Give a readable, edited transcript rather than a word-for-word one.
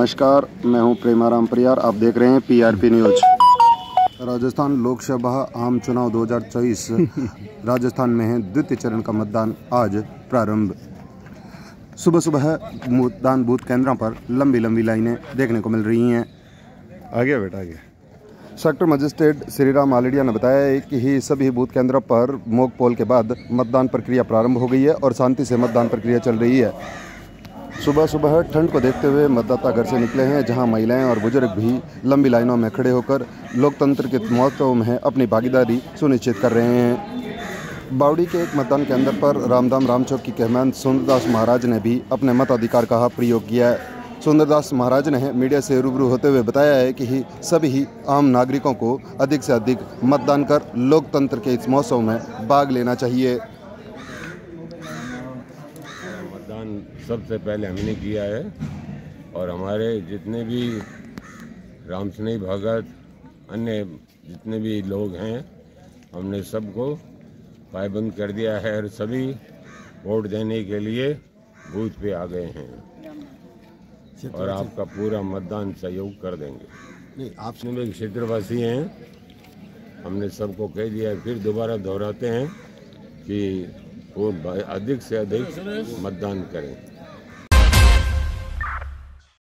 नमस्कार, मैं हूं प्रेमाराम परियार। आप देख रहे हैं पीआरपी न्यूज। राजस्थान लोकसभा आम चुनाव 2024 राजस्थान में है। द्वितीय चरण का मतदान आज प्रारंभ। सुबह सुबह मतदान बूथ केंद्रों पर लंबी लंबी लाइनें देखने को मिल रही हैं। आगे बेटा आगे। सेक्टर मजिस्ट्रेट श्रीराम आलड़िया ने बताया है कि सभी बूथ केंद्रों पर मॉक पोल के बाद मतदान प्रक्रिया प्रारंभ हो गई है और शांति से मतदान प्रक्रिया चल रही है। सुबह सुबह ठंड को देखते हुए मतदाता घर से निकले हैं, जहां महिलाएं और बुजुर्ग भी लंबी लाइनों में खड़े होकर लोकतंत्र के महोत्सव में अपनी भागीदारी सुनिश्चित कर रहे हैं। बावड़ी के एक मतदान केंद्र पर रामधाम रामचौक की कहमंद सुंदरदास महाराज ने भी अपने मताधिकार का प्रयोग किया है। सुंदरदास महाराज ने मीडिया से रूबरू होते हुए बताया है कि सभी आम नागरिकों को अधिक से अधिक मतदान कर लोकतंत्र के इस महोत्सव में भाग लेना चाहिए। मतदान सबसे पहले हमने किया है और हमारे जितने भी रामस्नेही भगत अन्य जितने भी लोग हैं, हमने सबको पाबंद कर दिया है और सभी वोट देने के लिए बूथ पे आ गए हैं और आपका पूरा मतदान सहयोग कर देंगे। नहीं, आप भी क्षेत्रवासी हैं, हमने सबको कह दिया है, फिर दोबारा दोहराते हैं कि वो अधिक से अधिक मतदान करें।